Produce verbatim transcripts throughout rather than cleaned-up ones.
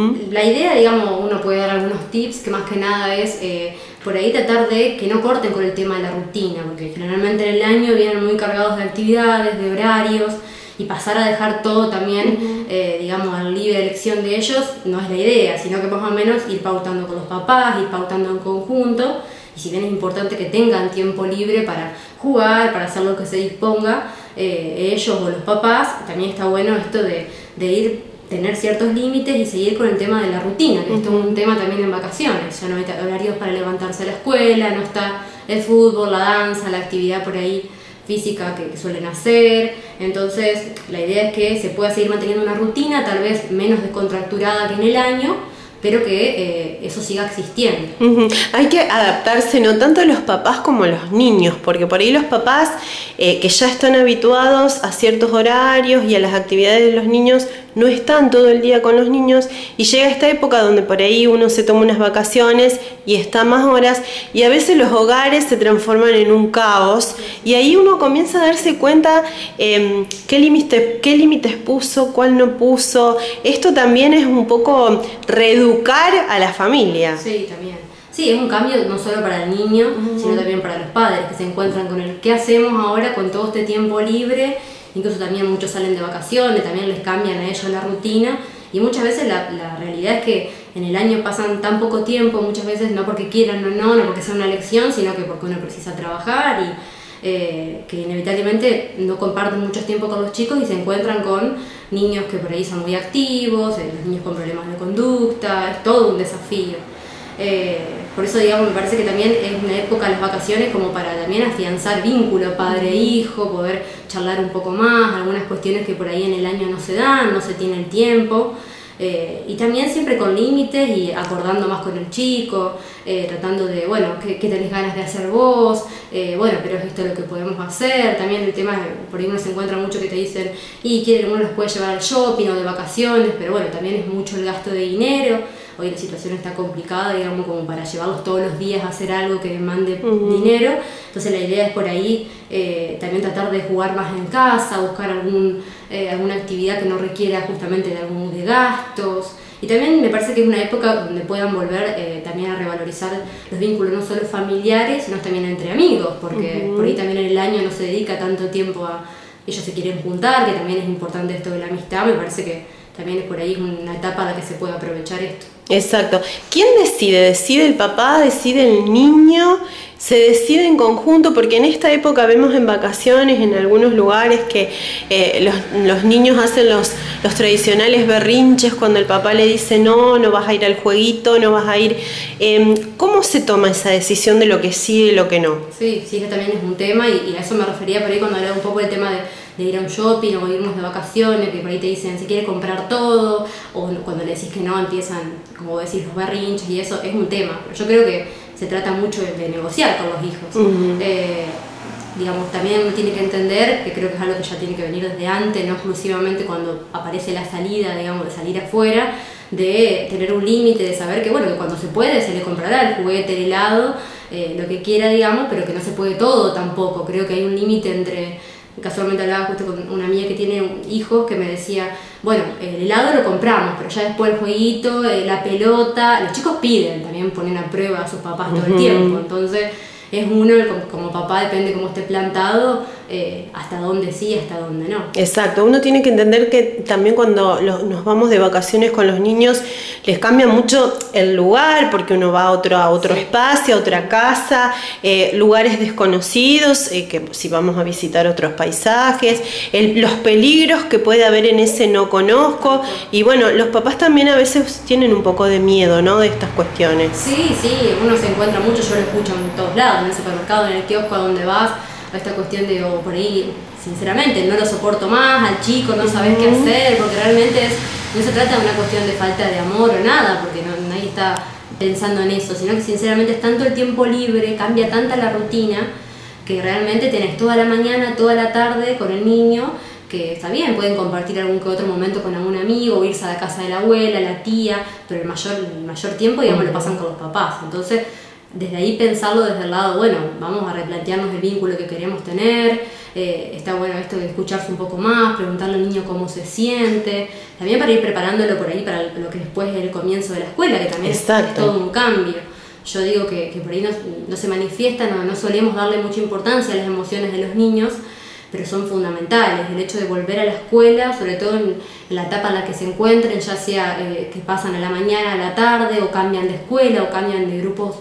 Uh-huh. La idea, digamos, uno puede dar algunos tips, que más que nada es eh, por ahí tratar de que no corten con el tema de la rutina, porque generalmente en el año vienen muy cargados de actividades, de horarios, y pasar a dejar todo también, uh-huh. eh, digamos, a libre elección de ellos, no es la idea, sino que más o menos ir pautando con los papás, ir pautando en conjunto, y si bien es importante que tengan tiempo libre para jugar, para hacer lo que se disponga, eh, ellos o los papás, también está bueno esto de, de ir, tener ciertos límites y seguir con el tema de la rutina, que uh-huh. esto es un tema también en vacaciones, ya no hay horarios para levantarse a la escuela, no está el fútbol, la danza, la actividad por ahí física que, que suelen hacer. Entonces la idea es que se pueda seguir manteniendo una rutina tal vez menos descontracturada que en el año, pero que eh, eso siga existiendo. Uh-huh. Hay que adaptarse no tanto los papás como los niños, porque por ahí los papás eh, que ya están habituados a ciertos horarios y a las actividades de los niños no están todo el día con los niños, y llega esta época donde por ahí uno se toma unas vacaciones y está más horas, y a veces los hogares se transforman en un caos, y ahí uno comienza a darse cuenta eh, qué límites qué límites puso, cuál no puso. Esto también es un poco reeducar a la familia. Sí, también. Sí, es un cambio no solo para el niño, uh-huh. sino también para los padres, que se encuentran con el qué hacemos ahora con todo este tiempo libre. Incluso también muchos salen de vacaciones, también les cambian a ellos la rutina, y muchas veces la, la realidad es que en el año pasan tan poco tiempo, muchas veces no porque quieran o no, no porque sea una elección, sino que porque uno precisa trabajar y eh, que inevitablemente no comparten mucho tiempo con los chicos y se encuentran con niños que por ahí son muy activos, eh, los niños con problemas de conducta, es todo un desafío. Eh, por eso, digamos, me parece que también es una época, las vacaciones, como para también afianzar vínculo padre-hijo, poder charlar un poco más, algunas cuestiones que por ahí en el año no se dan, no se tiene el tiempo, eh, y también siempre con límites y acordando más con el chico, eh, tratando de, bueno, ¿qué, qué tenés ganas de hacer vos? Eh, bueno, pero es esto lo que podemos hacer. También el tema, por ahí uno se encuentra mucho que te dicen, y quieren, uno los puede llevar al shopping o de vacaciones, pero bueno, también es mucho el gasto de dinero. Hoy la situación está complicada, digamos, como para llevarlos todos los días a hacer algo que demande uh-huh. dinero. Entonces la idea es por ahí eh, también tratar de jugar más en casa, buscar algún, eh, alguna actividad que no requiera justamente de algún de gastos. Y también me parece que es una época donde puedan volver eh, también a revalorizar los vínculos no solo familiares, sino también entre amigos, porque uh-huh. por ahí también en el año no se dedica tanto tiempo a ellos se quieren juntar, que también es importante esto de la amistad. Me parece que también es por ahí una etapa en la que se puede aprovechar esto. Exacto. ¿Quién decide? ¿Decide el papá? ¿Decide el niño? ¿Se decide en conjunto? Porque en esta época vemos en vacaciones, en algunos lugares, que eh, los, los niños hacen los, los tradicionales berrinches cuando el papá le dice no, no vas a ir al jueguito, no vas a ir... Eh, ¿Cómo se toma esa decisión de lo que sí y lo que no? Sí, sí, eso también es un tema, y, y a eso me refería por ahí cuando hablaba un poco del tema de... de ir a un shopping o irnos de vacaciones, que por ahí te dicen si quiere comprar todo, o cuando le decís que no empiezan, como decís, los berrinches, y eso es un tema. Pero yo creo que se trata mucho de, de negociar con los hijos. Uh-huh. eh, digamos, también uno tiene que entender, que creo que es algo que ya tiene que venir desde antes, no exclusivamente cuando aparece la salida, digamos, de salir afuera, de tener un límite, de saber que, bueno, que cuando se puede se le comprará el juguete, el helado, eh, lo que quiera, digamos, pero que no se puede todo tampoco. Creo que hay un límite entre... Casualmente hablaba justo con una amiga que tiene hijos que me decía, bueno, el helado lo compramos, pero ya después el jueguito, la pelota, los chicos piden, también ponen a prueba a sus papás todo el tiempo, entonces es uno, como papá, depende cómo esté plantado, eh, hasta dónde sí, hasta dónde no. Exacto, uno tiene que entender que también cuando lo, nos vamos de vacaciones con los niños les cambia mucho el lugar, porque uno va a otro, a otro sí. espacio, a otra casa, eh, lugares desconocidos, eh, que si vamos a visitar otros paisajes, el, los peligros que puede haber en ese no conozco, y bueno, los papás también a veces tienen un poco de miedo, ¿no?, de estas cuestiones. Sí, sí, uno se encuentra mucho, yo lo escucho en todos lados, en el supermercado, en el kiosco, a donde vas, a esta cuestión de, o por ahí, sinceramente, no lo soporto más, al chico no sabes qué hacer, porque realmente es, no se trata de una cuestión de falta de amor o nada, porque no, nadie está pensando en eso, sino que sinceramente es tanto el tiempo libre, cambia tanta la rutina, que realmente tenés toda la mañana, toda la tarde con el niño, que está bien, pueden compartir algún que otro momento con algún amigo, o irse a la casa de la abuela, la tía, pero el mayor, el mayor tiempo, digamos, lo pasan con los papás. Entonces, desde ahí pensarlo desde el lado, bueno, vamos a replantearnos el vínculo que queremos tener, eh, está bueno esto de escucharse un poco más, preguntarle al niño cómo se siente, también para ir preparándolo por ahí para lo que después es el comienzo de la escuela, que también es, es todo un cambio. Yo digo que, que por ahí no, no se manifiesta, no, no solemos darle mucha importancia a las emociones de los niños, pero son fundamentales. El hecho de volver a la escuela, sobre todo en, en la etapa en la que se encuentren, ya sea eh, que pasan a la mañana, a la tarde, o cambian de escuela, o cambian de grupos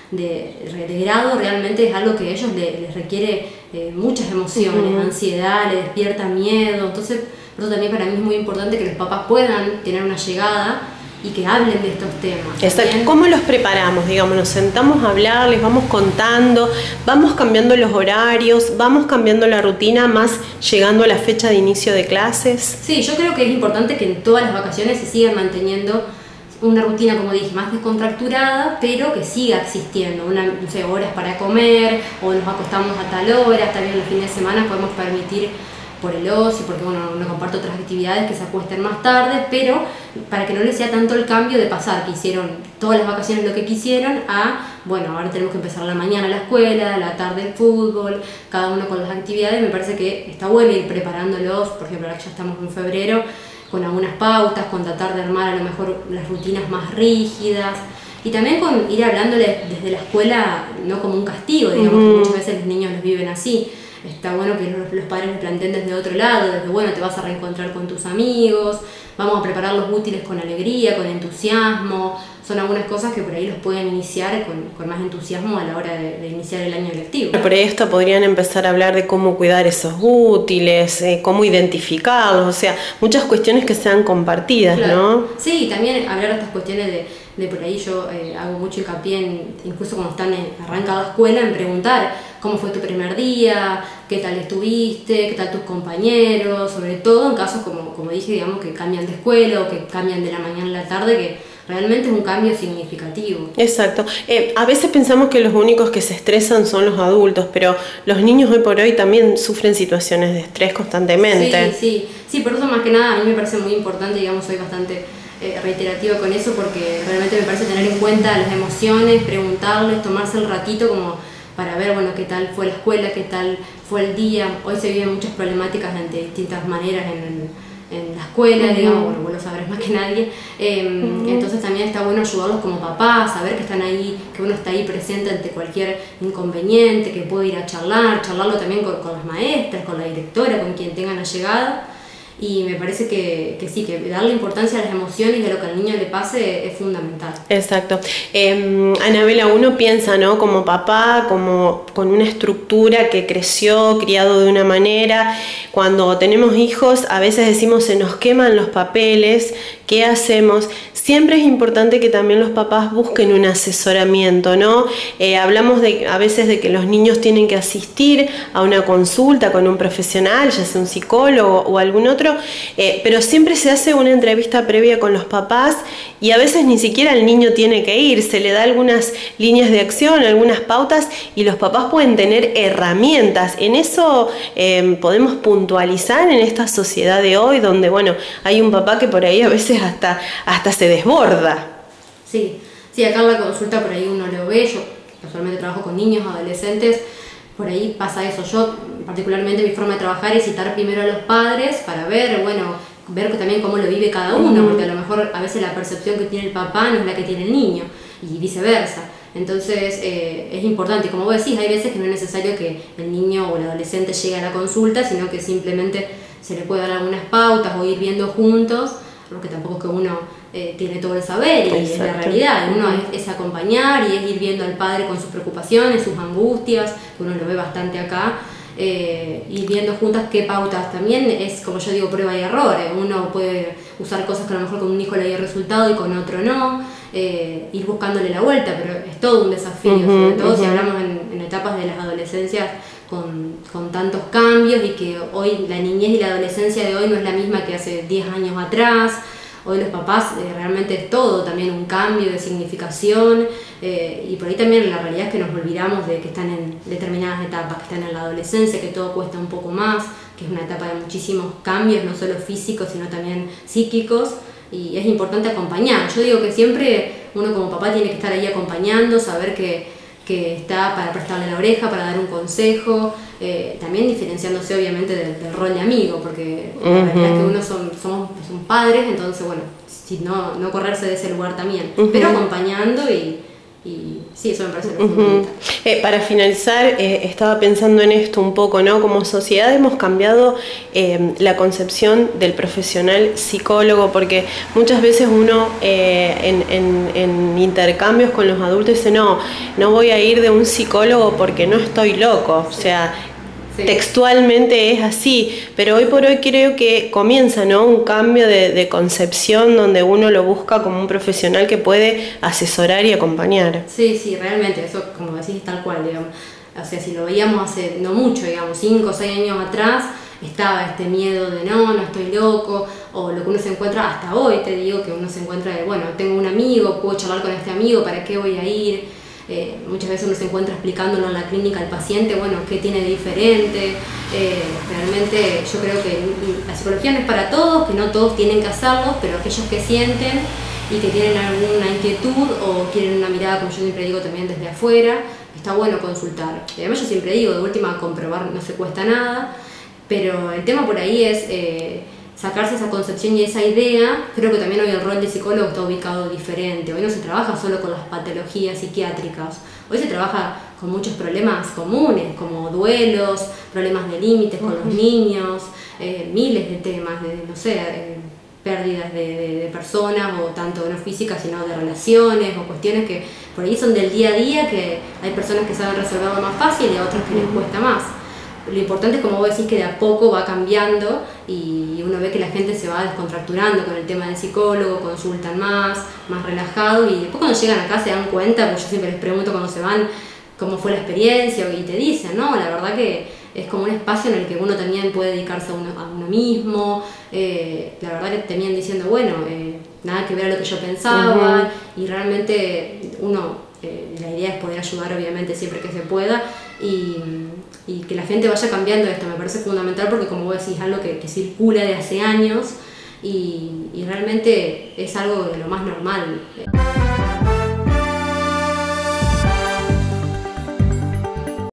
de, de grado, realmente es algo que a ellos les, les requiere eh, muchas emociones, uh-huh. ansiedad, les despierta miedo. Entonces, por eso también para mí es muy importante que los papás puedan tener una llegada y que hablen de estos temas. Exacto. ¿Cómo los preparamos? Digamos, nos sentamos a hablar, les vamos contando, vamos cambiando los horarios, vamos cambiando la rutina, más llegando a la fecha de inicio de clases. Sí, yo creo que es importante que en todas las vacaciones se sigan manteniendo una rutina, como dije, más descontracturada, pero que siga existiendo, una, no sé, horas para comer, o nos acostamos a tal hora, también los fines de semana podemos permitir por el ocio, porque bueno, no comparto otras actividades que se acuesten más tarde, pero para que no les sea tanto el cambio de pasar, que hicieron todas las vacaciones lo que quisieron, a, bueno, ahora tenemos que empezar la mañana la escuela, la tarde el fútbol, cada uno con las actividades. Me parece que está bueno ir preparándolos, por ejemplo, ahora que ya estamos en febrero, con algunas pautas, con tratar de armar a lo mejor las rutinas más rígidas, y también con ir hablándole desde la escuela, no como un castigo, digamos, uh-huh. que muchas veces los niños los viven así. Está bueno que los, los padres les planteen desde otro lado, desde bueno, te vas a reencontrar con tus amigos, vamos a preparar los útiles con alegría, con entusiasmo. Son algunas cosas que por ahí los pueden iniciar con, con más entusiasmo a la hora de, de iniciar el año lectivo. Por esto podrían empezar a hablar de cómo cuidar esos útiles, eh, cómo identificarlos, o sea, muchas cuestiones que sean compartidas, claro. ¿no? Sí, también hablar de estas cuestiones de, de por ahí yo eh, hago mucho hincapié, en, incluso cuando están en, arrancando la escuela, en preguntar cómo fue tu primer día, qué tal estuviste, qué tal tus compañeros, sobre todo en casos como, como dije, digamos, que cambian de escuela o que cambian de la mañana a la tarde, que realmente es un cambio significativo. Exacto. Eh, a veces pensamos que los únicos que se estresan son los adultos, pero los niños hoy por hoy también sufren situaciones de estrés constantemente. Sí, sí, sí, por eso más que nada a mí me parece muy importante, digamos, soy bastante eh, reiterativa con eso, porque realmente me parece tener en cuenta las emociones, preguntarles, tomarse el ratito como para ver, bueno, qué tal fue la escuela, qué tal fue el día. Hoy se viven muchas problemáticas de distintas maneras en el en la escuela, uh-huh. digamos, bueno, vos lo sabrás más que nadie, eh, uh-huh. entonces también está bueno ayudarlos como papás, saber que están ahí, que uno está ahí presente ante cualquier inconveniente, que puede ir a charlar, charlarlo también con, con las maestras, con la directora, con quien tengan la llegada, y me parece que, que sí, que darle importancia a las emociones y a lo que al niño le pase es fundamental. Exacto. Eh, Anabela, uno piensa, ¿no? Como papá, como con una estructura que creció, criado de una manera. Cuando tenemos hijos, a veces decimos se nos queman los papeles, ¿qué hacemos? Siempre es importante que también los papás busquen un asesoramiento, ¿no? Eh, hablamos de, a veces de que los niños tienen que asistir a una consulta con un profesional, ya sea un psicólogo o algún otro, eh, pero siempre se hace una entrevista previa con los papás y a veces ni siquiera el niño tiene que ir, se le da algunas líneas de acción, algunas pautas y los papás pueden tener herramientas. En eso eh, podemos puntualizar en esta sociedad de hoy donde, bueno, hay un papá que por ahí a veces hasta, hasta se desborda. Sí, sí, acá en la consulta por ahí uno lo ve, yo personalmente trabajo con niños, adolescentes, por ahí pasa eso. Yo particularmente mi forma de trabajar es citar primero a los padres para ver, bueno, ver también cómo lo vive cada uno, uh-huh. porque a lo mejor a veces la percepción que tiene el papá no es la que tiene el niño y viceversa. Entonces eh, es importante, como vos decís, hay veces que no es necesario que el niño o el adolescente llegue a la consulta, sino que simplemente se le puede dar algunas pautas o ir viendo juntos, porque tampoco es que uno eh, tiene todo el saber y Exacto. es la realidad, uno es, es acompañar y es ir viendo al padre con sus preocupaciones, sus angustias, que uno lo ve bastante acá, eh, ir viendo juntas qué pautas. También es, como yo digo, prueba y error, eh. uno puede usar cosas que a lo mejor con un hijo le dio resultado y con otro no, eh, ir buscándole la vuelta, pero es todo un desafío, uh-huh, sobre todo uh-huh. si hablamos en, en etapas de las adolescencias con, con tantos cambios y que hoy la niñez y la adolescencia de hoy no es la misma que hace diez años atrás. Hoy los papás eh, realmente es todo, también un cambio de significación eh, y por ahí también la realidad es que nos olvidamos de que están en determinadas etapas, que están en la adolescencia, que todo cuesta un poco más, que es una etapa de muchísimos cambios, no solo físicos sino también psíquicos, y es importante acompañar. Yo digo que siempre uno como papá tiene que estar ahí acompañando, saber que que está para prestarle la oreja, para dar un consejo, eh, también diferenciándose obviamente del, del rol de amigo, porque uh-huh. la realidad es que uno son, somos, son padres, entonces bueno, si no, no correrse de ese lugar también, uh-huh. pero acompañando y, y sí, eso me parece lo fundamental. Uh-huh. Eh, para finalizar, eh, estaba pensando en esto un poco, ¿no? Como sociedad hemos cambiado eh, la concepción del profesional psicólogo, porque muchas veces uno eh, en, en, en intercambios con los adultos dice, no, no voy a ir de un psicólogo porque no estoy loco, o sea, sí. Textualmente es así, pero hoy por hoy creo que comienza, ¿no? Un cambio de, de concepción donde uno lo busca como un profesional que puede asesorar y acompañar. Sí, sí, realmente, eso como decís tal cual, digamos. O sea, si lo veíamos hace no mucho, digamos, cinco o seis años atrás, estaba este miedo de no, no estoy loco, o lo que uno se encuentra hasta hoy, te digo que uno se encuentra de, bueno, tengo un amigo, puedo charlar con este amigo, ¿para qué voy a ir? Eh, muchas veces uno se encuentra explicándolo en la clínica al paciente, bueno, qué tiene de diferente. Eh, realmente yo creo que la psicología no es para todos, que no todos tienen que hacerlo, pero aquellos que sienten y que tienen alguna inquietud o quieren una mirada, como yo siempre digo, también desde afuera, está bueno consultar. Y además yo siempre digo, de última, comprobar no se cuesta nada, pero el tema por ahí es eh, sacarse esa concepción y esa idea. Creo que también hoy el rol de psicólogo está ubicado diferente. Hoy no se trabaja solo con las patologías psiquiátricas, hoy se trabaja con muchos problemas comunes, como duelos, problemas de límites con los niños, eh, miles de temas, de, no sé, eh, pérdidas de, de, de personas, o tanto no físicas, sino de relaciones, o cuestiones que por ahí son del día a día, que hay personas que saben resolverlo más fácil y a otras que les cuesta más. Lo importante es, como vos decís, que de a poco va cambiando y uno ve que la gente se va descontracturando con el tema del psicólogo, consultan más, más relajados, y después cuando llegan acá se dan cuenta, porque yo siempre les pregunto cuando se van cómo fue la experiencia, y te dicen, no, la verdad que es como un espacio en el que uno también puede dedicarse a uno, a uno mismo. Eh, la verdad que terminan diciendo, bueno, eh, nada que ver a lo que yo pensaba, uh-huh. y realmente uno, eh, la idea es poder ayudar obviamente siempre que se pueda, y, y que la gente vaya cambiando esto, me parece fundamental, porque como vos decís, es algo que, que circula de hace años, y, y realmente es algo de lo más normal.